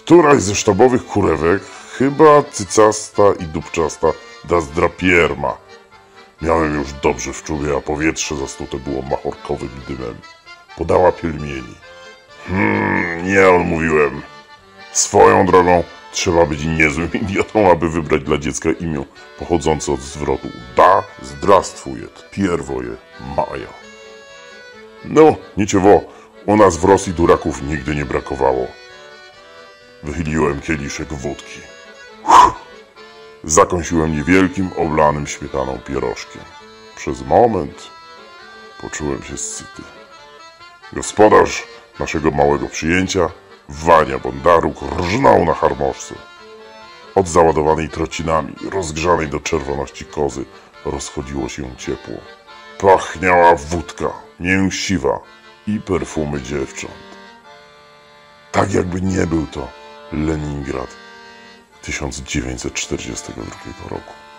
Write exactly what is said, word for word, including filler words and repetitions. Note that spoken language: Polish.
Któraś ze sztabowych kurewek, chyba cycasta i dupczasta, da zdrapierma. Miałem już dobrze w czubie, a powietrze zastrute było machorkowym dymem. Podała pielmieni. Hmm, nie odmówiłem. Swoją drogą trzeba być niezłym idiotą, aby wybrać dla dziecka imię pochodzące od zwrotu da zdrastwujet, pierwoje maja. No, niciewo, u nas w Rosji duraków nigdy nie brakowało. Wychyliłem kieliszek wódki. Uff. Zakąsiłem niewielkim, oblanym śmietaną pierożkiem. Przez moment poczułem się syty. Gospodarz naszego małego przyjęcia, Wania Bondaruk, rżnął na harmoszce. Od załadowanej trocinami, rozgrzanej do czerwoności kozy, rozchodziło się ciepło. Pachniała wódka, mięsiwa i perfumy dziewcząt. Tak jakby nie był to Leningrad tysiąc dziewięćset czterdziestego drugiego roku.